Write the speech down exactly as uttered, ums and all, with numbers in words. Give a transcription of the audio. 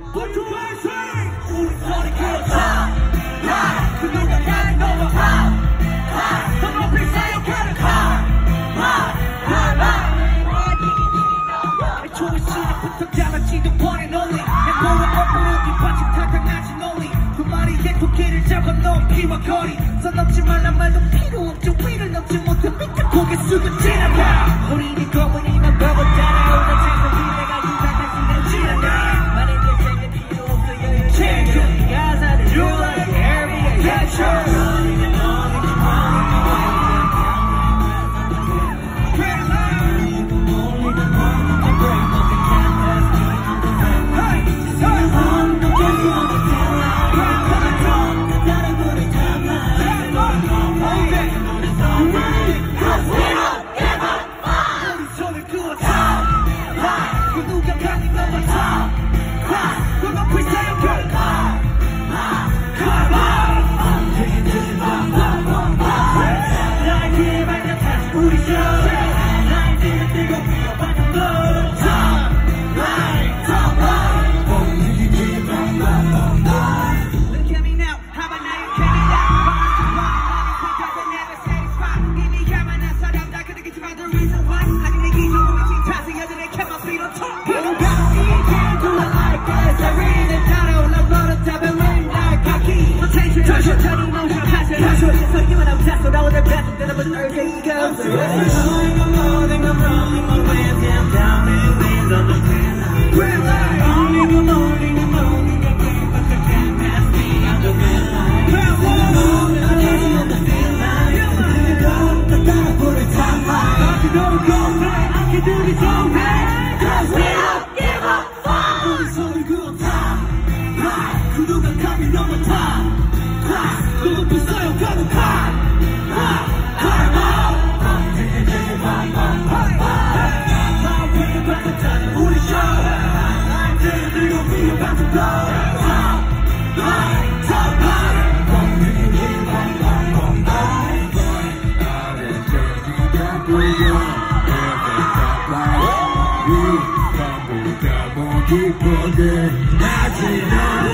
Put your hands up. 우리 소리 길었어. 그 누가 가는 너와 하. 더 높이 쌓여가는 하. 애초에 시작부터 달라지던 one and only. 행보와 업으로 뒷받침 탁탁나지 논리. 그 말이 토끼를 잡아 넘기와 거리. 선 넘지 말란 말도 필요 없죠. 위를 넘지 못해 밑에 고개 숙여 지나가. 우리는 거문이만 보고 따라오는 장소기 내가 유사하지 않지 않아. 많은 결정은 필요 없어 여유 챙겨. 가사를 You like every catcher. Keep on getting, I